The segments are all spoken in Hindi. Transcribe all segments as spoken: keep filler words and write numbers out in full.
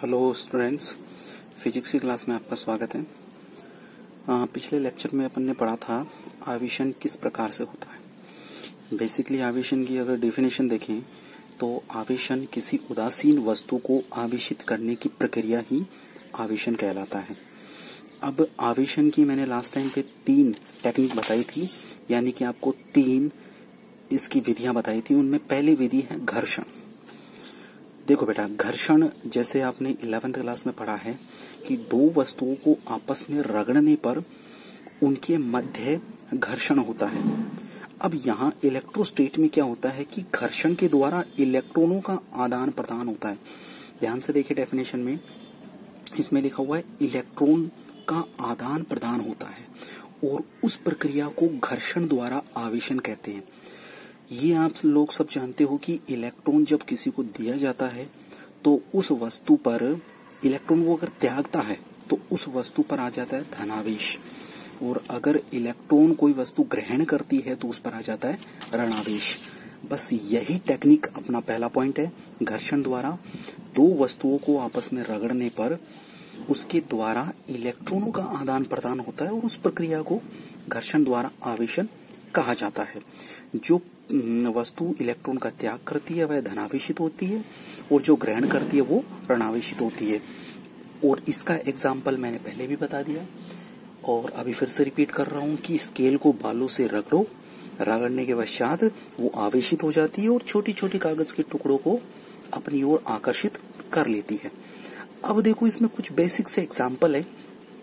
हेलो स्टूडेंट्स, फिजिक्स की क्लास में आपका स्वागत है। आ, पिछले लेक्चर में अपन ने पढ़ा था आवेशन किस प्रकार से होता है। बेसिकली आवेशन की अगर डेफिनेशन देखें तो आवेशन किसी उदासीन वस्तु को आवेशित करने की प्रक्रिया ही आवेशन कहलाता है। अब आवेशन की मैंने लास्ट टाइम पे तीन टेक्निक बताई थी, यानी कि आपको तीन इसकी विधियां बताई थी। उनमें पहली विधि है घर्षण। देखो बेटा, घर्षण जैसे आपने इलेवेंथ क्लास में पढ़ा है कि दो वस्तुओं को आपस में रगड़ने पर उनके मध्य घर्षण होता है। अब यहाँ इलेक्ट्रोस्टेट में क्या होता है कि घर्षण के द्वारा इलेक्ट्रॉनों का आदान प्रदान होता है। ध्यान से देखिए डेफिनेशन में, इसमें लिखा हुआ है इलेक्ट्रॉन का आदान प्रदान होता है और उस प्रक्रिया को घर्षण द्वारा आवेशन कहते हैं। ये आप लोग सब जानते हो कि इलेक्ट्रॉन जब किसी को दिया जाता है तो उस वस्तु पर इलेक्ट्रॉन वो अगर त्यागता है तो उस वस्तु पर आ जाता है धनावेश, और अगर इलेक्ट्रॉन कोई वस्तु ग्रहण करती है तो उस पर आ जाता है ऋणावेश। बस यही टेक्निक अपना पहला पॉइंट है। घर्षण द्वारा दो वस्तुओं को आपस में रगड़ने पर उसके द्वारा इलेक्ट्रॉनों का आदान प्रदान होता है और उस प्रक्रिया को घर्षण द्वारा आवेशन कहा जाता है। जो वस्तु इलेक्ट्रॉन का त्याग करती है वह धनावेशित होती है और जो ग्रहण करती है वो ऋणावेशित होती है। और इसका एग्जाम्पल मैंने पहले भी बता दिया और अभी फिर से रिपीट कर रहा हूँ कि स्केल को बालों से रगड़ो, रगड़ने के पश्चात वो आवेशित हो जाती है और छोटी छोटी कागज के टुकड़ों को अपनी ओर आकर्षित कर लेती है। अब देखो, इसमें कुछ बेसिक से एग्जाम्पल है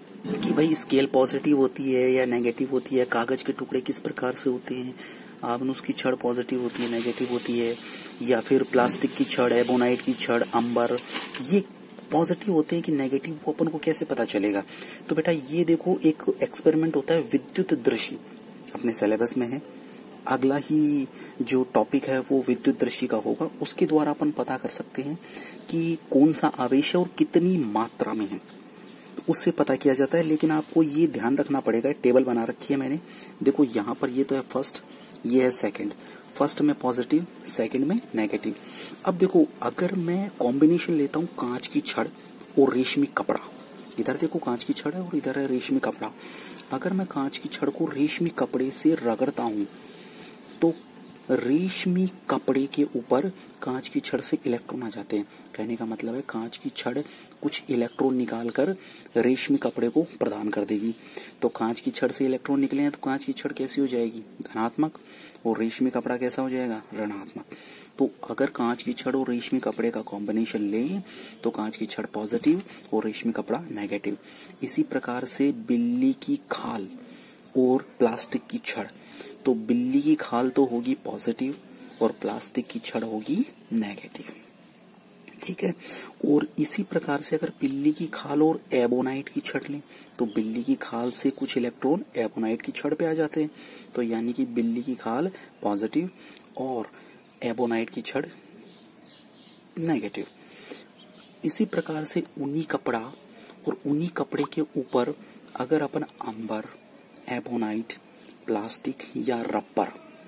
कि भाई स्केल पॉजिटिव होती है या नेगेटिव होती है, कागज के टुकड़े किस प्रकार से होते हैं, आबनूस की छड़ पॉजिटिव होती है नेगेटिव होती है, या फिर प्लास्टिक की छड़, एबोनाइट की छड़, अंबर, ये पॉजिटिव होते हैं कि नेगेटिव, वो अपन को कैसे पता चलेगा। तो बेटा ये देखो, एक एक्सपेरिमेंट होता है विद्युत दृष्टि, अपने सिलेबस में है। अगला ही जो टॉपिक है वो विद्युत दृष्टि का होगा। उसके द्वारा अपन पता कर सकते हैं कि कौन सा आवेश है और कितनी मात्रा में है, उससे पता किया जाता है। लेकिन आपको ये ध्यान रखना पड़ेगा, टेबल बना रखी है मैंने। देखो यहाँ पर ये तो है फर्स्ट, ये है सेकंड। फर्स्ट में पॉजिटिव, सेकंड में नेगेटिव। अब देखो, अगर मैं कॉम्बिनेशन लेता हूँ कांच की छड़ और रेशमी कपड़ा, इधर देखो कांच की छड़ है और इधर है रेशमी कपड़ा। अगर मैं कांच की छड़ को रेशमी कपड़े से रगड़ता हूँ तो रेशमी कपड़े के ऊपर कांच की छड़ से इलेक्ट्रॉन आ जाते हैं। कहने का मतलब है कांच की छड़ कुछ इलेक्ट्रॉन निकालकर रेशमी कपड़े को प्रदान कर देगी। तो कांच की छड़ से इलेक्ट्रॉन निकले हैं तो कांच की छड़ कैसी हो जाएगी, धनात्मक, और रेशमी कपड़ा कैसा हो जाएगा, ऋणात्मक। तो अगर कांच की छड़ और रेशमी कपड़े का कॉम्बिनेशन लें तो कांच की छड़ पॉजिटिव और रेशमी कपड़ा नेगेटिव। इसी प्रकार से बिल्ली की खाल और प्लास्टिक की छड़, तो बिल्ली की खाल तो होगी पॉजिटिव और प्लास्टिक की छड़ होगी नेगेटिव, ठीक है। और इसी प्रकार से अगर बिल्ली की खाल और एबोनाइट की छड़ लें तो बिल्ली की खाल से कुछ इलेक्ट्रॉन एबोनाइट की छड़ पे आ जाते हैं, तो यानी कि बिल्ली की खाल पॉजिटिव और एबोनाइट की छड़ नेगेटिव। इसी प्रकार से ऊनी कपड़ा और ऊनी कपड़े के ऊपर अगर अपन अंबर, एबोनाइट, प्लास्टिक या रबर,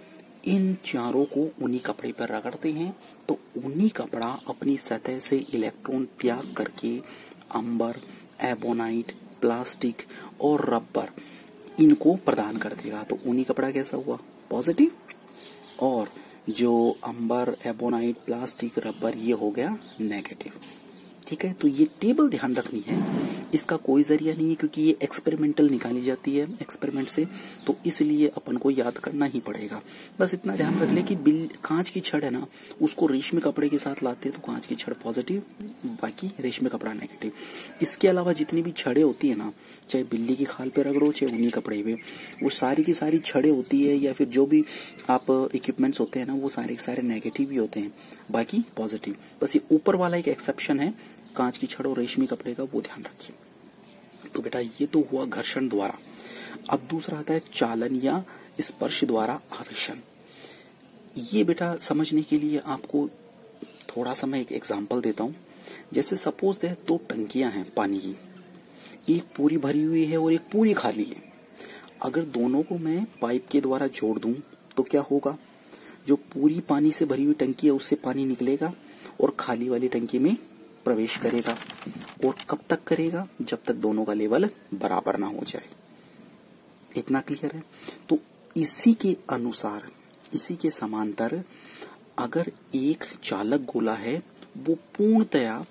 इन चारों को ऊनी कपड़े पर रगड़ते हैं तो ऊनी कपड़ा अपनी सतह से इलेक्ट्रॉन त्याग करके अंबर, एबोनाइट, प्लास्टिक और रबर इनको प्रदान कर देगा। तो ऊनी कपड़ा कैसा हुआ, पॉजिटिव, और जो अंबर, एबोनाइट, प्लास्टिक, रबर ये हो गया नेगेटिव, ठीक है। तो ये टेबल ध्यान रखनी है, इसका कोई जरिया नहीं है क्योंकि ये एक्सपेरिमेंटल निकाली जाती है एक्सपेरिमेंट से, तो इसलिए अपन को याद करना ही पड़ेगा। बस इतना ध्यान रख ले कि बिल कांच की छड़ है ना, उसको रेशमी कपड़े के साथ लाते हैं तो कांच की छड़ पॉजिटिव, बाकी रेशमी कपड़ा नेगेटिव। इसके अलावा जितनी भी छड़ें होती है ना, चाहे बिल्ली की खाल पे रगड़ो चाहे ऊनी कपड़े पे, वो सारी की सारी छड़ें होती है या फिर जो भी आप इक्विपमेंट्स होते हैं ना, वो सारे के सारे नेगेटिव ही होते हैं, बाकी पॉजिटिव। बस ये ऊपर वाला एक एक्सेप्शन है कांच की छड़ और रेशमी कपड़े का, वो ध्यान रखिए। तो बेटा ये तो हुआ घर्षण द्वारा। अब दूसरा आता है चालन या स्पर्श द्वारा आवेशन। ये बेटा समझने के लिए आपको थोड़ा सा मैं एक एग्जांपल देता हूँ। जैसे सपोज दे दो टंकियां हैं पानी की, एक पूरी भरी हुई है और एक पूरी खाली है। अगर दोनों को मैं पाइप के द्वारा जोड़ दूं तो क्या होगा, जो पूरी पानी से भरी हुई टंकी है उससे पानी निकलेगा और खाली वाली टंकी में प्रवेश करेगा और कब तक करेगा, जब तक दोनों का लेवल बराबर ना हो जाए। इतना क्लियर है। तो इसी के अनुसार, इसी के समांतर अगर एक चालक गोला है वो पूर्णतया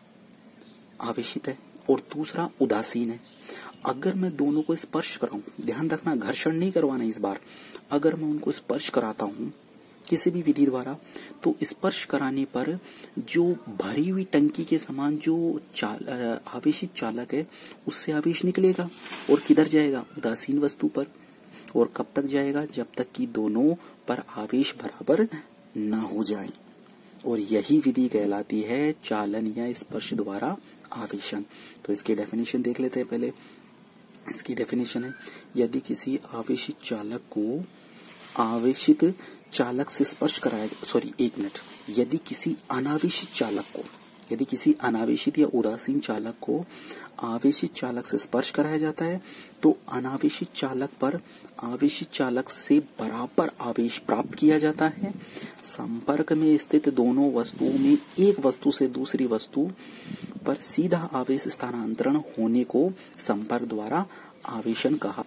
आवेशित है और दूसरा उदासीन है, अगर मैं दोनों को स्पर्श कराऊं, ध्यान रखना घर्षण नहीं करवाना इस बार, अगर मैं उनको स्पर्श कराता हूं किसी भी विधि द्वारा, तो स्पर्श कराने पर जो भरी हुई टंकी के समान जो चाल, आवेशित चालक है उससे आवेश निकलेगा और किधर जाएगा, उदासीन वस्तु पर। और कब तक जाएगा, जब तक कि दोनों पर आवेश बराबर ना हो जाए। और यही विधि कहलाती है चालन या स्पर्श द्वारा आवेशन। तो इसकी डेफिनेशन देख लेते हैं पहले। इसकी डेफिनेशन है, यदि किसी आवेशित चालक को आवेशित चालक से स्पर्श कराया, सॉरी एक मिनट, यदि किसी अनावेशित चालक को, यदि किसी अनावेशित या उदासीन चालक को आवेशित चालक से स्पर्श कराया जाता है तो अनावेशित चालक पर आवेशित चालक से बराबर आवेश प्राप्त किया जाता है। संपर्क में स्थित दोनों वस्तुओं में एक वस्तु से दूसरी वस्तु पर सीधा आवेश स्थानांतरण होने को संपर्क द्वारा आवेशन कहा।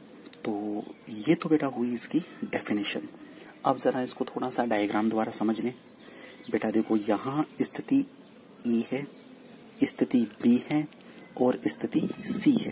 तो ये तो बेटा हुई इसकी डेफिनेशन। अब जरा इसको थोड़ा सा डायग्राम द्वारा समझ लें। बेटा देखो, यहाँ स्थिति E है, स्थिति B है और स्थिति C है।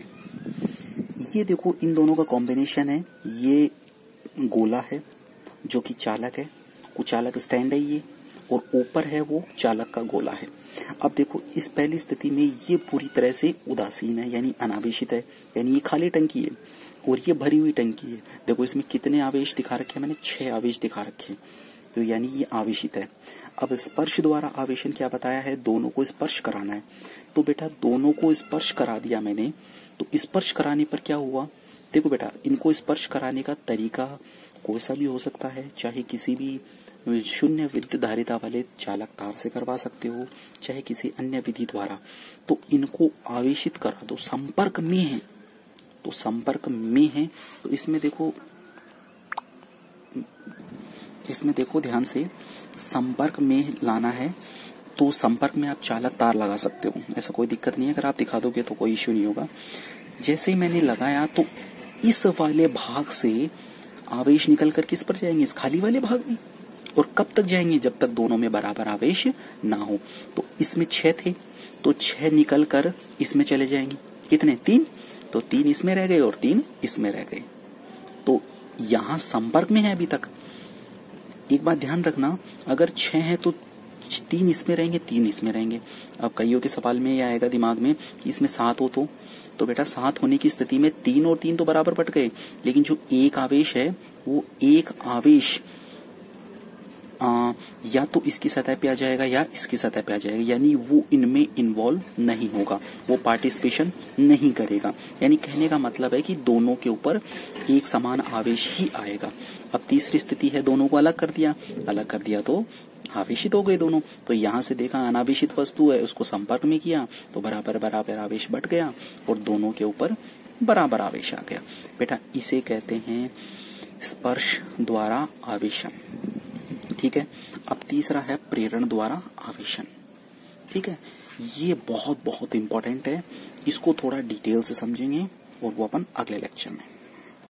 ये देखो इन दोनों का कॉम्बिनेशन है। ये गोला है जो कि चालक है, कुचालक स्टैंड है ये, और ऊपर है वो चालक का गोला है। अब देखो इस पहली स्थिति में ये पूरी तरह से उदासीन है, यानी अनावेशित है, यानी ये खाली टंकी है और ये भरी हुई टंकी है। देखो इसमें कितने आवेश दिखा रखे हैं, मैंने छह आवेश दिखा रखे हैं, तो यानी ये आवेशित है। अब स्पर्श द्वारा आवेशन क्या बताया है, दोनों को स्पर्श कराना है। तो बेटा दोनों को स्पर्श करा दिया मैंने, तो स्पर्श कराने पर क्या हुआ, देखो बेटा इनको स्पर्श कराने का तरीका कोई सा भी हो सकता है, चाहे किसी भी शून्य विद्युत धारिता वाले चालक तार से करवा सकते हो, चाहे किसी अन्य विधि द्वारा। तो इनको आवेशित करा दो, संपर्क में है तो संपर्क में है तो इसमें देखो, इसमें देखो ध्यान से, संपर्क में लाना है तो संपर्क में आप चालक तार लगा सकते हो, ऐसा कोई दिक्कत नहीं है। अगर आप दिखा दोगे तो कोई इश्यू नहीं होगा। जैसे ही मैंने लगाया तो इस वाले भाग से आवेश निकल कर किस पर जाएंगे, इस खाली वाले भाग में। और कब तक जाएंगे, जब तक दोनों में बराबर आवेश ना हो। तो इसमें छह थे तो छह निकल कर इसमें चले जाएंगे, कितने, तीन, तो तीन इसमें रह गए और तीन इसमें रह गए। तो यहां संपर्क में है अभी तक। एक बात ध्यान रखना, अगर छह है तो तीन इसमें रहेंगे, तीन इसमें रहेंगे। अब कईयों के सवाल में यह आएगा दिमाग में कि इसमें सात हो तो तो बेटा सात होने की स्थिति में तीन और तीन तो बराबर बट गए, लेकिन जो एक आवेश है वो एक आवेश आ, या तो इसकी सतह पे आ जाएगा या इसकी सतह पे आ जाएगा, यानी वो इनमें इन्वॉल्व नहीं होगा, वो पार्टिसिपेशन नहीं करेगा। यानी कहने का मतलब है कि दोनों के ऊपर एक समान आवेश ही आएगा। अब तीसरी स्थिति है, दोनों को अलग कर दिया, अलग कर दिया तो आवेशित हो गए दोनों। तो यहां से देखा अनावेशित वस्तु है, उसको संपर्क में किया तो बराबर बराबर आवेश बट गया और दोनों के ऊपर बराबर आवेश आ गया। बेटा इसे कहते हैं स्पर्श द्वारा आवेशन। ठीक है। अब तीसरा है प्रेरण द्वारा आवेशन। ठीक है, ये बहुत बहुत इंपॉर्टेंट है, इसको थोड़ा डिटेल से समझेंगे और वो अपन अगले लेक्चर में